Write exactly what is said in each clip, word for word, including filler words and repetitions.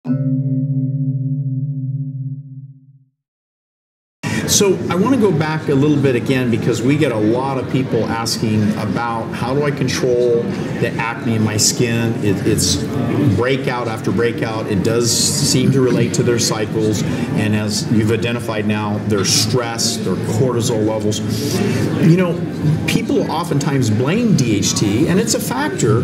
So I want to go back a little bit again, because we get a lot of people asking about how do I control the acne in my skin. It, it's breakout after breakout. It does seem to relate to their cycles, and as you've identified now, their stress, their cortisol levels. You know, people oftentimes blame D H T, and it's a factor,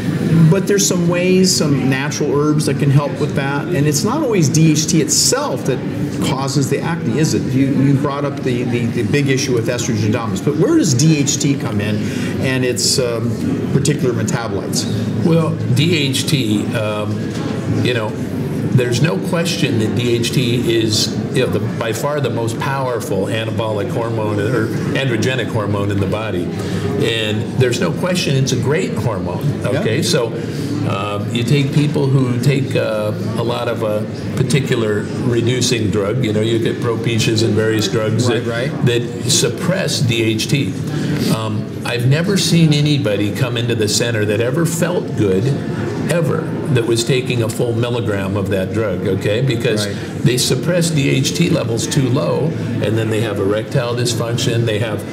but there's some ways, some natural herbs that can help with that, and it's not always D H T itself that causes the acne, is it? You, you brought up the, the, the big issue with estrogen dominance, but where does D H T come in and its um, particular metabolites? Well, D H T, um, you know, there's no question that D H T is, you know, the, by far the most powerful anabolic hormone or androgenic hormone in the body, and there's no question it's a great hormone. Okay, yep. So uh, you take people who take uh, a lot of a particular reducing drug. You know, you get Propitias and various drugs right, that, right. that suppress D H T. Um, I've never seen anybody come into the center that ever felt good, ever, that was taking a full milligram of that drug, okay? Because right. they suppress D H T levels too low, and then they have erectile dysfunction, they have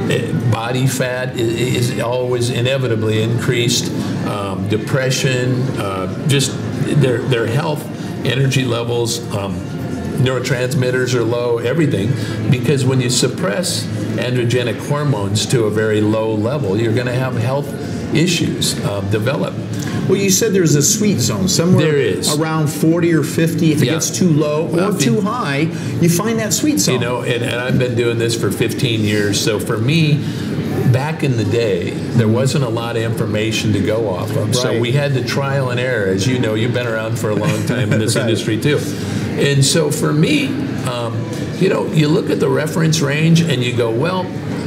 body fat is, is always inevitably increased, um, depression, uh, just their, their health, energy levels, um, neurotransmitters are low, everything, because when you suppress androgenic hormones to a very low level, you're going to have health issues uh, develop. Well, you said there's a sweet zone somewhere there is. around forty or fifty. If it yeah. gets too low or well, too high, you find that sweet zone. You know, and, and I've been doing this for fifteen years. So for me, back in the day, there wasn't a lot of information to go off of. Right. So we had the trial and error. As you know, you've been around for a long time in this right. industry too. And so for me, um, you know, you look at the reference range and you go, well,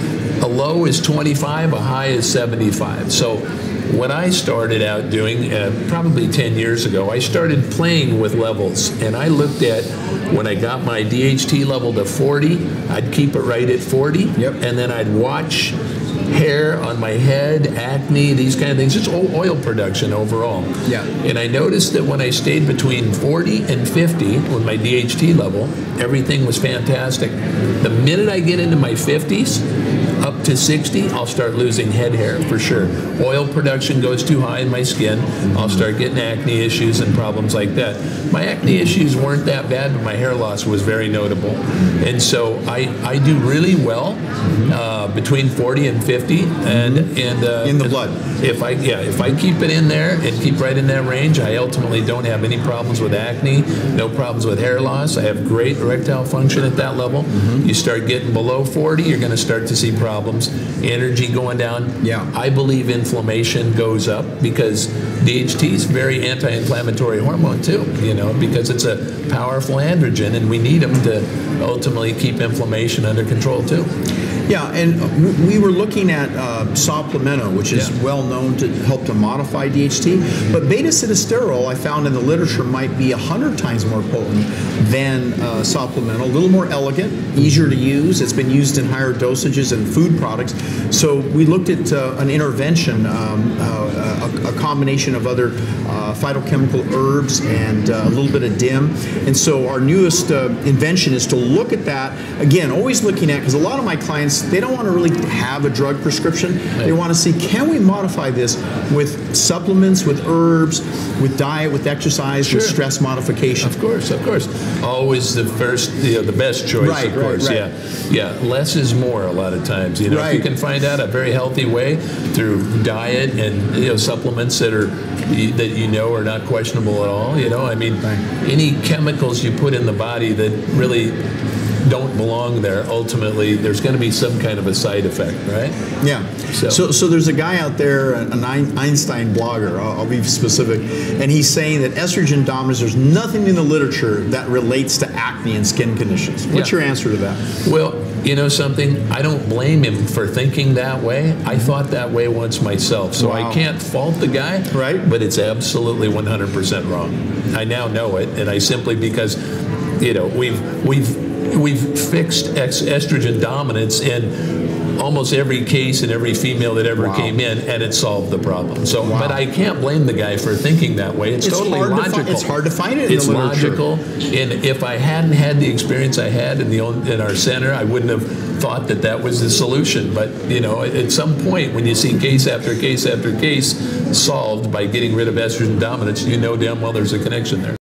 a low is twenty-five, a high is seventy-five. So when I started out doing, uh, probably ten years ago, I started playing with levels, and I looked at when I got my D H T level to forty, I'd keep it right at forty, yep. and then I'd watch hair on my head, acne, these kind of things, just oil production overall. Yeah. And I noticed that when I stayed between forty and fifty with my D H T level, everything was fantastic. The minute I get into my fifties, up to sixty, I'll start losing head hair for sure. Oil production goes too high in my skin. I'll start getting acne issues and problems like that. My acne issues weren't that bad, but my hair loss was very notable. And so I, I do really well uh, between forty and fifty. And, and uh, in the blood. If I, yeah, if I keep it in there and keep right in that range, I ultimately don't have any problems with acne, no problems with hair loss. I have great erectile function at that level. Mm-hmm. You start getting below forty, you're going to start to see problems. Problems, energy going down. Yeah. I believe inflammation goes up because D H T is very anti-inflammatory hormone too, you know, because it's a powerful androgen and we need them to ultimately keep inflammation under control too. Yeah, and we were looking at uh, Sal Palmetto, which is yeah. well known to help to modify D H T, but beta-sitosterol I found in the literature might be a hundred times more potent than uh, Sal Palmetto, a little more elegant, easier to use. It's been used in higher dosages in food products. So we looked at uh, an intervention, um, uh, a, a combination of other uh, phytochemical herbs and uh, a little bit of D I M. And so our newest uh, invention is to look at that, again, always looking at, because a lot of my clients, they don't want to really have a drug prescription. Right. They want to see, can we modify this with supplements, with herbs, with diet, with exercise, sure. with stress modification? Of course, of course. Always the first, you know, the best choice, right, of course. Right, right. Yeah, yeah. Less is more a lot of times. You know, right. if you can find out a very healthy way through diet and you know supplements that are that you know are not questionable at all. You know, I mean, right. any chemicals you put in the body that really don't belong there, ultimately there's going to be some kind of a side effect, right? Yeah. So, so, so there's a guy out there, an Einstein blogger, I'll, I'll be specific, and he's saying that estrogen dominance, there's nothing in the literature that relates to acne and skin conditions. What's yeah. your answer to that? Well, you know something, I don't blame him for thinking that way. I thought that way once myself, so wow. I can't fault the guy, right? But it's absolutely one hundred percent wrong. I now know it, and I simply, because, you know, we've, we've, we've fixed estrogen dominance, and almost every case and every female that ever Wow. came in, and it solved the problem. So, Wow. but I can't blame the guy for thinking that way. It's, It's totally hard to fi- logical. it's hard to find it in It's the literature. logical. And if I hadn't had the experience I had in the own- in our center, I wouldn't have thought that that was the solution. But you know, at some point, when you see case after case after case solved by getting rid of estrogen dominance, you know damn well there's a connection there.